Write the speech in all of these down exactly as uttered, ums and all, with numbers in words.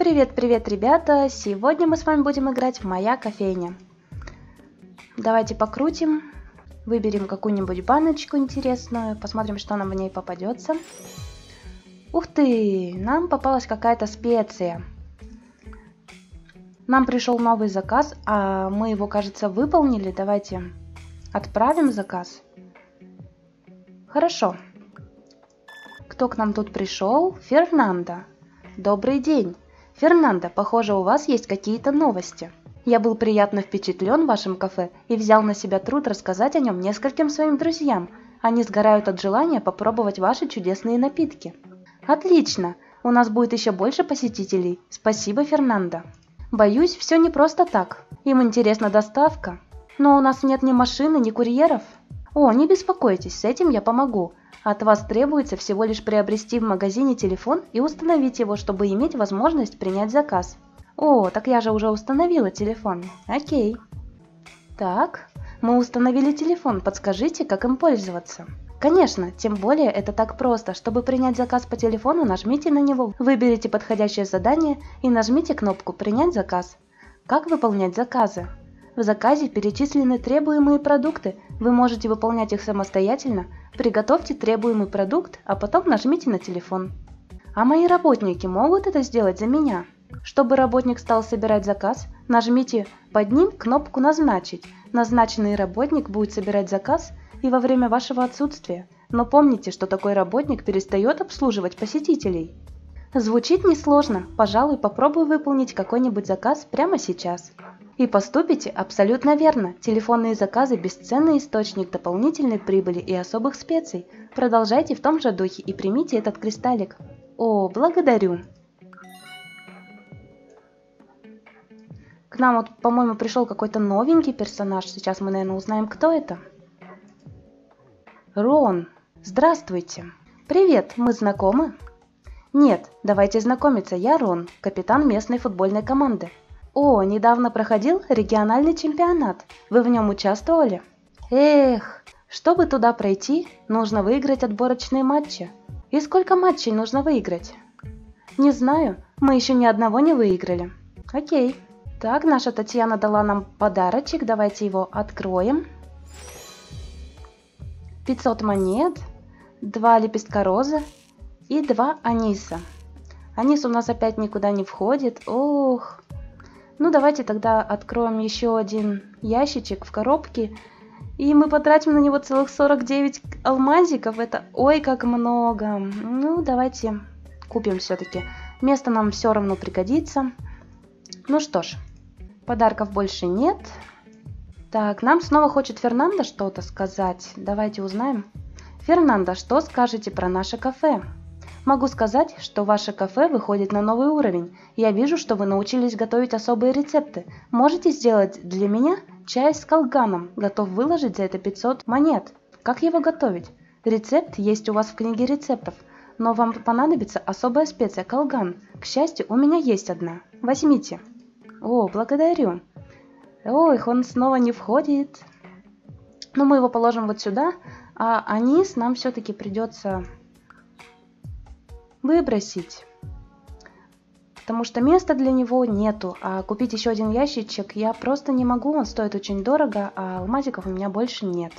Привет-привет, ребята! Сегодня мы с вами будем играть в «Моя кофейня». Давайте покрутим, выберем какую-нибудь баночку интересную, посмотрим, что нам в ней попадется. Ух ты! Нам попалась какая-то специя. Нам пришел новый заказ, а мы его, кажется, выполнили. Давайте отправим заказ. Хорошо. Кто к нам тут пришел? Фернандо. Добрый день. Фернандо, похоже, у вас есть какие-то новости. Я был приятно впечатлен вашим кафе и взял на себя труд рассказать о нем нескольким своим друзьям. Они сгорают от желания попробовать ваши чудесные напитки. Отлично! У нас будет еще больше посетителей. Спасибо, Фернандо. Боюсь, все не просто так. Им интересна доставка. Но у нас нет ни машины, ни курьеров. О, не беспокойтесь, с этим я помогу. От вас требуется всего лишь приобрести в магазине телефон и установить его, чтобы иметь возможность принять заказ. О, так я же уже установила телефон. Окей. Так, мы установили телефон, подскажите, как им пользоваться? Конечно, тем более это так просто. Чтобы принять заказ по телефону, нажмите на него, выберите подходящее задание и нажмите кнопку «Принять заказ». Как выполнять заказы? В заказе перечислены требуемые продукты, вы можете выполнять их самостоятельно. Приготовьте требуемый продукт, а потом нажмите на телефон. А мои работники могут это сделать за меня? Чтобы работник стал собирать заказ, нажмите под ним кнопку «Назначить». Назначенный работник будет собирать заказ и во время вашего отсутствия. Но помните, что такой работник перестает обслуживать посетителей. Звучит несложно, пожалуй, попробую выполнить какой-нибудь заказ прямо сейчас. И поступите абсолютно верно. Телефонные заказы – бесценный источник дополнительной прибыли и особых специй. Продолжайте в том же духе и примите этот кристаллик. О, благодарю. К нам вот, по-моему, пришел какой-то новенький персонаж. Сейчас мы, наверное, узнаем, кто это. Рон. Здравствуйте. Привет, мы знакомы? Нет, давайте знакомиться. Я Рон, капитан местной футбольной команды. О, недавно проходил региональный чемпионат. Вы в нем участвовали? Эх, чтобы туда пройти, нужно выиграть отборочные матчи. И сколько матчей нужно выиграть? Не знаю, мы еще ни одного не выиграли. Окей. Так, наша Татьяна дала нам подарочек, давайте его откроем. пятьсот монет, два лепестка розы и два аниса. Анис у нас опять никуда не входит. Ох. Ну, давайте тогда откроем еще один ящичек в коробке. И мы потратим на него целых сорок девять алмазиков. Это ой, как много. Ну, давайте купим все-таки. Место нам все равно пригодится. Ну что ж, подарков больше нет. Так, нам снова хочет Фернандо что-то сказать. Давайте узнаем. Фернандо, что скажете про наше кафе? Могу сказать, что ваше кафе выходит на новый уровень. Я вижу, что вы научились готовить особые рецепты. Можете сделать для меня чай с колганом. Готов выложить за это пятьсот монет. Как его готовить? Рецепт есть у вас в книге рецептов, но вам понадобится особая специя колган. К счастью, у меня есть одна. Возьмите. О, благодарю. Ой, он снова не входит. Но мы его положим вот сюда, а анис нам все-таки придется выбросить, потому что места для него нету, а купить еще один ящичек я просто не могу, он стоит очень дорого, а алмазиков у меня больше нет.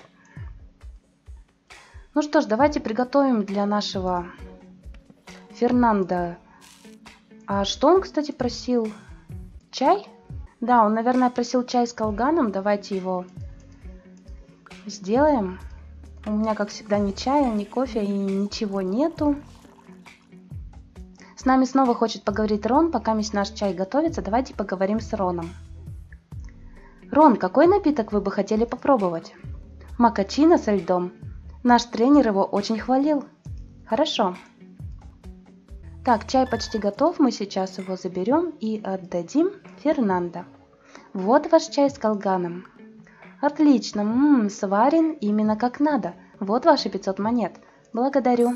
Ну что ж, давайте приготовим для нашего Фернандо. А что он, кстати, просил? Чай? Да, он, наверное, просил чай с колганом, давайте его сделаем. У меня, как всегда, ни чая, ни кофе и ничего нету. С нами снова хочет поговорить Рон, пока наш чай готовится, давайте поговорим с Роном. Рон, какой напиток вы бы хотели попробовать? Макачино со льдом. Наш тренер его очень хвалил. Хорошо. Так, чай почти готов, мы сейчас его заберем и отдадим Фернандо. Вот ваш чай с колганом. Отлично, м-м, сварен именно как надо. Вот ваши пятьсот монет. Благодарю.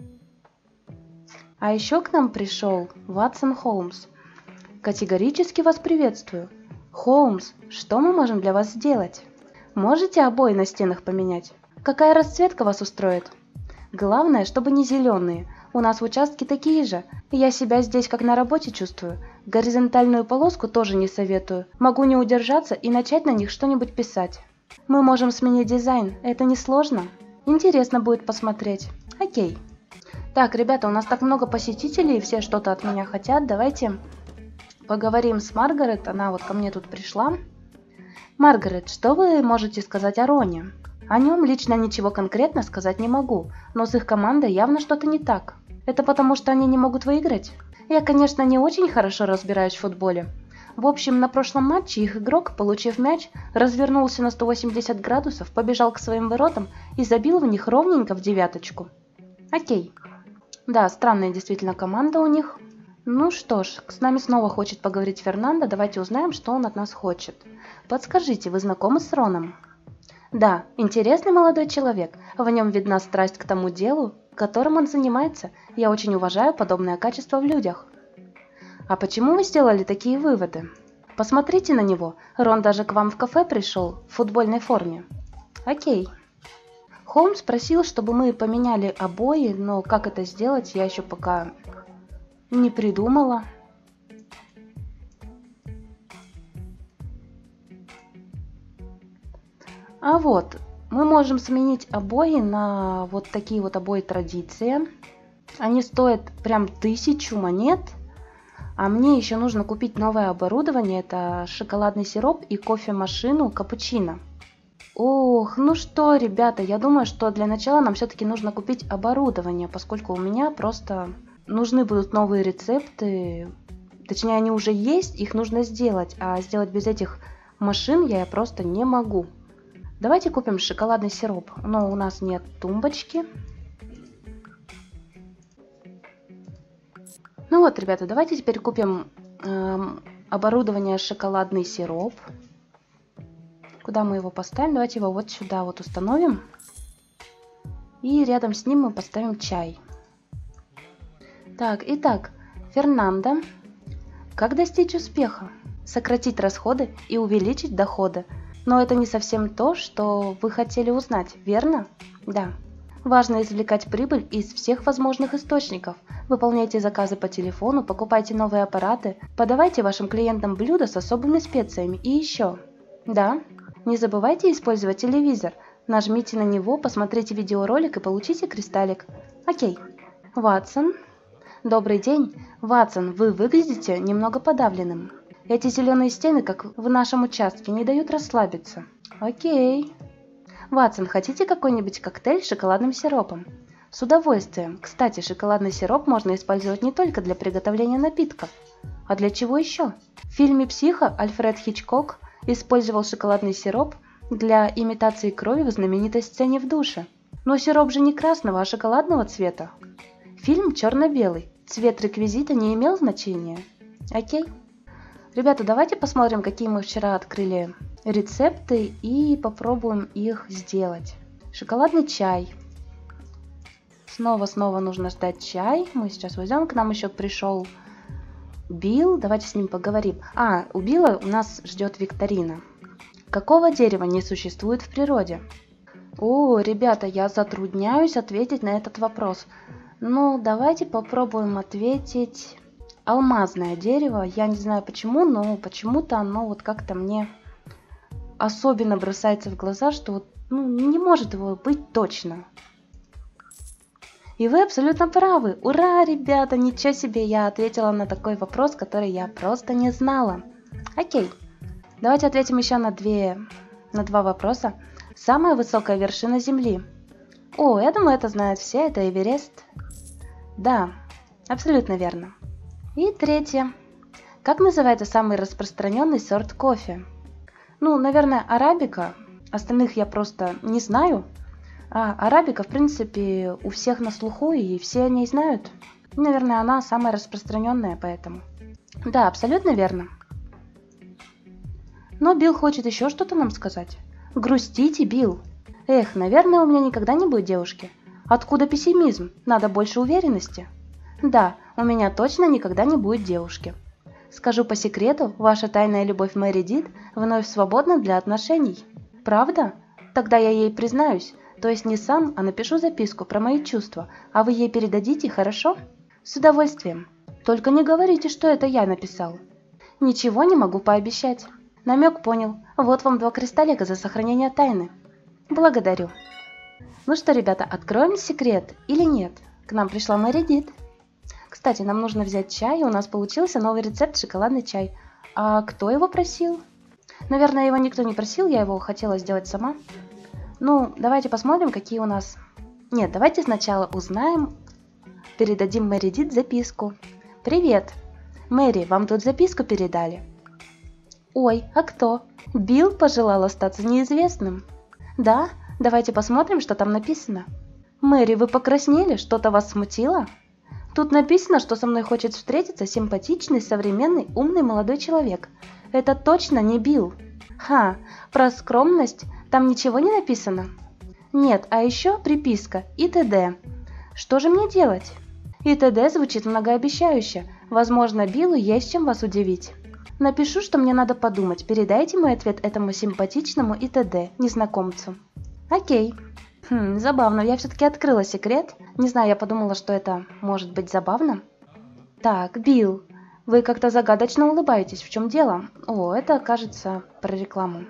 А еще к нам пришел Ватсон Холмс. Категорически вас приветствую. Холмс, что мы можем для вас сделать? Можете обои на стенах поменять? Какая расцветка вас устроит? Главное, чтобы не зеленые. У нас в участке такие же. Я себя здесь как на работе чувствую. Горизонтальную полоску тоже не советую. Могу не удержаться и начать на них что-нибудь писать. Мы можем сменить дизайн, это не сложно. Интересно будет посмотреть. Окей. Так, ребята, у нас так много посетителей, и все что-то от меня хотят. Давайте поговорим с Маргарет, она вот ко мне тут пришла. Маргарет, что вы можете сказать о Роне? О нем лично ничего конкретно сказать не могу, но с их командой явно что-то не так. Это потому, что они не могут выиграть? Я, конечно, не очень хорошо разбираюсь в футболе. В общем, на прошлом матче их игрок, получив мяч, развернулся на сто восемьдесят градусов, побежал к своим воротам и забил в них ровненько в девяточку. Окей. Да, странная действительно команда у них. Ну что ж, с нами снова хочет поговорить Фернандо, давайте узнаем, что он от нас хочет. Подскажите, вы знакомы с Роном? Да, интересный молодой человек, в нем видна страсть к тому делу, которым он занимается. Я очень уважаю подобное качество в людях. А почему вы сделали такие выводы? Посмотрите на него, Рон даже к вам в кафе пришел в футбольной форме. Окей. Холмс просил, чтобы мы поменяли обои, но как это сделать, я еще пока не придумала. А вот, мы можем сменить обои на вот такие вот обои традиция. Они стоят прям тысячу монет. А мне еще нужно купить новое оборудование. Это шоколадный сироп и кофемашину капучино. Ох, ну что, ребята, я думаю, что для начала нам все-таки нужно купить оборудование, поскольку у меня просто нужны будут новые рецепты. Точнее, они уже есть, их нужно сделать. А сделать без этих машин я просто не могу. Давайте купим шоколадный сироп, но у нас нет тумбочки. Ну вот, ребята, давайте теперь купим эм, оборудование шоколадный сироп. Куда мы его поставим? Давайте его вот сюда вот установим. И рядом с ним мы поставим чай. Так, итак, Фернандо. Как достичь успеха? Сократить расходы и увеличить доходы. Но это не совсем то, что вы хотели узнать, верно? Да. Важно извлекать прибыль из всех возможных источников. Выполняйте заказы по телефону, покупайте новые аппараты, подавайте вашим клиентам блюда с особыми специями и еще. Да. Не забывайте использовать телевизор. Нажмите на него, посмотрите видеоролик и получите кристаллик. Окей. Ватсон. Добрый день. Ватсон, вы выглядите немного подавленным. Эти зеленые стены, как в нашем участке, не дают расслабиться. Окей. Ватсон, хотите какой-нибудь коктейль с шоколадным сиропом? С удовольствием. Кстати, шоколадный сироп можно использовать не только для приготовления напитков. А для чего еще? В фильме «Психо» Альфред Хичкок использовал шоколадный сироп для имитации крови в знаменитой сцене в душе. Но сироп же не красного, а шоколадного цвета. Фильм черно-белый. Цвет реквизита не имел значения. Окей. Ребята, давайте посмотрим, какие мы вчера открыли рецепты и попробуем их сделать. Шоколадный чай. Снова-снова нужно ждать чай. Мы сейчас возьмем. К нам еще пришел Билл. Давайте с ним поговорим. А, у Билла у нас ждет викторина. Какого дерева не существует в природе? О, ребята, я затрудняюсь ответить на этот вопрос. Ну, давайте попробуем ответить... Алмазное дерево, я не знаю почему, но почему-то оно вот как-то мне особенно бросается в глаза, что вот, ну, не может его быть точно. И вы абсолютно правы. Ура, ребята, ничего себе, я ответила на такой вопрос, который я просто не знала. Окей, давайте ответим еще на, две, на два вопроса. Самая высокая вершина Земли. О, я думаю, это знают все, это Эверест. Да, абсолютно верно. И третье. Как называется самый распространенный сорт кофе? Ну, наверное, арабика. Остальных я просто не знаю. А арабика, в принципе, у всех на слуху, и все о ней знают. Наверное, она самая распространенная, поэтому. Да, абсолютно верно. Но Билл хочет еще что-то нам сказать. Грустите, Билл. Эх, наверное, у меня никогда не будет девушки. Откуда пессимизм? Надо больше уверенности. Да, у меня точно никогда не будет девушки. Скажу по секрету, ваша тайная любовь Мэри Дид вновь свободна для отношений. Правда? Тогда я ей признаюсь. То есть не сам, а напишу записку про мои чувства, а вы ей передадите, хорошо? С удовольствием. Только не говорите, что это я написал. Ничего не могу пообещать. Намек понял. Вот вам два кристаллика за сохранение тайны. Благодарю. Ну что, ребята, откроем секрет или нет? К нам пришла Мэри Дид. Кстати, нам нужно взять чай, и у нас получился новый рецепт шоколадный чай. А кто его просил? Наверное, его никто не просил, я его хотела сделать сама. Ну, давайте посмотрим, какие у нас... Нет, давайте сначала узнаем, передадим Мэри Дид записку. Привет! Мэри, вам тут записку передали. Ой, а кто? Билл пожелал остаться неизвестным. Да, давайте посмотрим, что там написано. Мэри, вы покраснели? Что-то вас смутило? Тут написано, что со мной хочет встретиться симпатичный, современный, умный молодой человек. Это точно не Билл. Ха, про скромность там ничего не написано? Нет, а еще приписка и т.д. Что же мне делать? И т.д. звучит многообещающе. Возможно, Биллу есть чем вас удивить. Напишу, что мне надо подумать. Передайте мой ответ этому симпатичному и т.д. незнакомцу. Окей. Хм, забавно, я все-таки открыла секрет. Не знаю, я подумала, что это может быть забавно. Так, Билл, вы как-то загадочно улыбаетесь. В чем дело? О, это, кажется, про рекламу.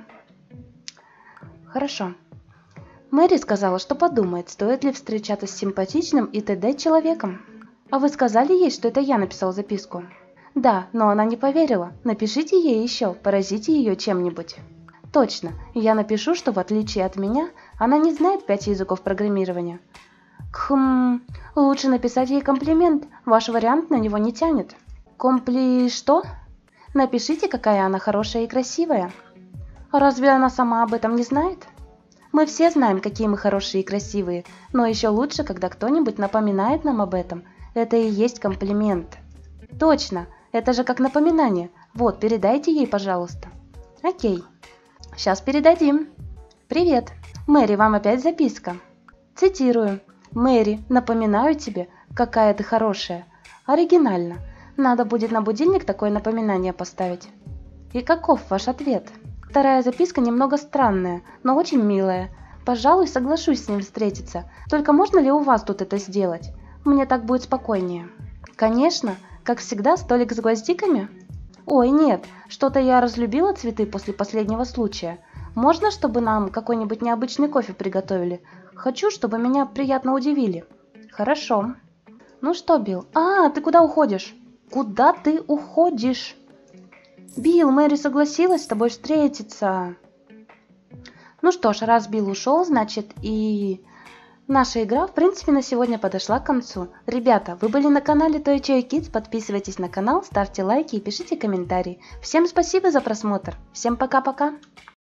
Хорошо. Мэри сказала, что подумает, стоит ли встречаться с симпатичным и т.д. человеком. А вы сказали ей, что это я написал записку? Да, но она не поверила. Напишите ей еще, поразите ее чем-нибудь. Точно, я напишу, что в отличие от меня, она не знает пять языков программирования. Кхм, лучше написать ей комплимент, ваш вариант на него не тянет. Компли... что? Напишите, какая она хорошая и красивая. Разве она сама об этом не знает? Мы все знаем, какие мы хорошие и красивые, но еще лучше, когда кто-нибудь напоминает нам об этом. Это и есть комплимент. Точно, это же как напоминание. Вот, передайте ей, пожалуйста. Окей. Сейчас передадим. Привет. Мэри, вам опять записка. Цитирую. Мэри, напоминаю тебе, какая ты хорошая. Оригинально. Надо будет на будильник такое напоминание поставить. И каков ваш ответ? Вторая записка немного странная, но очень милая. Пожалуй, соглашусь с ним встретиться. Только можно ли у вас тут это сделать? Мне так будет спокойнее. Конечно, как всегда, столик с гвоздиками? Ой, нет, что-то я разлюбила цветы после последнего случая. Можно, чтобы нам какой-нибудь необычный кофе приготовили? Хочу, чтобы меня приятно удивили. Хорошо. Ну что, Билл? А, ты куда уходишь? Куда ты уходишь? Билл, Мэри согласилась с тобой встретиться. Ну что ж, раз Билл ушел, значит и... Наша игра, в принципе, на сегодня подошла к концу. Ребята, вы были на канале Toy Toy Kids, подписывайтесь на канал, ставьте лайки и пишите комментарии. Всем спасибо за просмотр. Всем пока-пока.